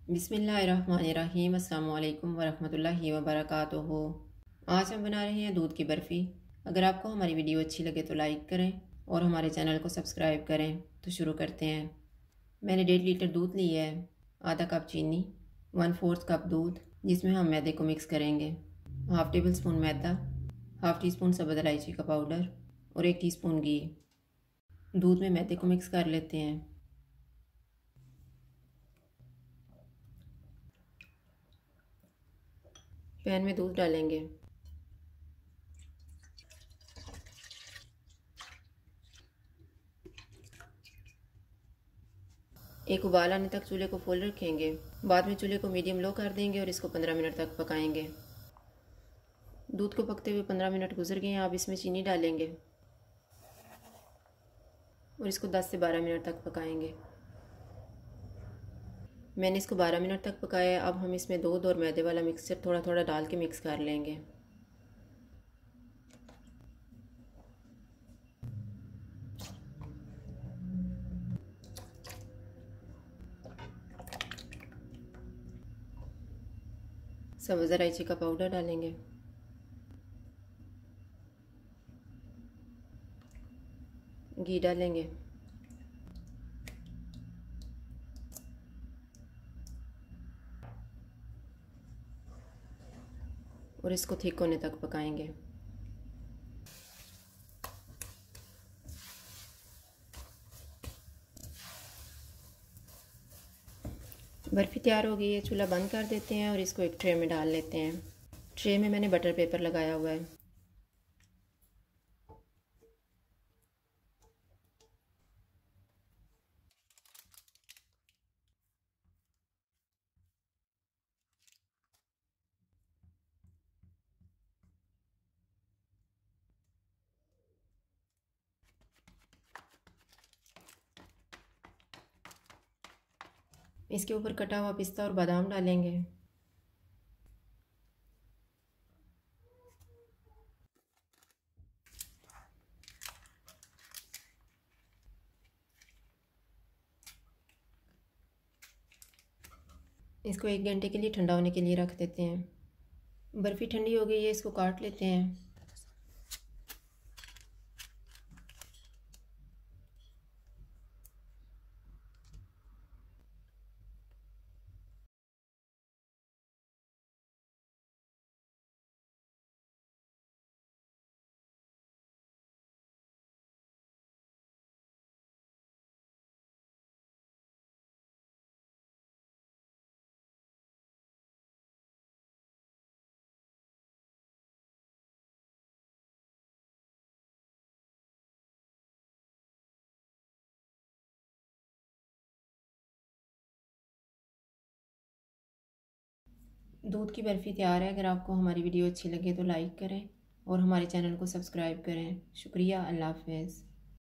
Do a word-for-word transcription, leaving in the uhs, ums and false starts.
बिस्मिल्लाहिर्रहमानिर्रहीम। अस्सलाम वालेकुम वरहमतुल्लाहि वबरकातुहू। आज हम बना रहे हैं दूध की बर्फ़ी। अगर आपको हमारी वीडियो अच्छी लगे तो लाइक करें और हमारे चैनल को सब्सक्राइब करें। तो शुरू करते हैं। मैंने डेढ़ लीटर दूध लिया है, आधा कप चीनी, वन फोर्थ कप दूध जिसमें हम मैदे को मिक्स करेंगे, हाफ़ टेबल स्पून मैदा, हाफ़ टी स्पून सब्ज़ इलायची का पाउडर और एक टीस्पून घी। दूध में मैदे को मिक्स कर लेते हैं। पैन में दूध डालेंगे। एक उबाल आने तक चूल्हे को फुल रखेंगे। बाद में चूल्हे को मीडियम लो कर देंगे और इसको पंद्रह मिनट तक पकाएंगे। दूध को पकते हुए पंद्रह मिनट गुजर गए हैं। अब इसमें चीनी डालेंगे और इसको दस से बारह मिनट तक पकाएंगे। मैंने इसको बारह मिनट तक पकाया है। अब हम इसमें दूध और मैदे वाला मिक्सचर थोड़ा थोड़ा डाल के मिक्स कर लेंगे। सब्ज़ इलायची का पाउडर डालेंगे। घी डालेंगे और इसको थिक होने तक पकाएंगे। बर्फ़ी तैयार हो गई है। चूल्हा बंद कर देते हैं और इसको एक ट्रे में डाल लेते हैं। ट्रे में मैंने बटर पेपर लगाया हुआ है। इसके ऊपर कटा हुआ पिस्ता और बादाम डालेंगे। इसको एक घंटे के लिए ठंडा होने के लिए रख देते हैं। बर्फ़ी ठंडी हो गई है, इसको काट लेते हैं। दूध की बर्फ़ी तैयार है। अगर आपको हमारी वीडियो अच्छी लगे तो लाइक करें और हमारे चैनल को सब्सक्राइब करें। शुक्रिया। अल्लाह हाफ़िज़।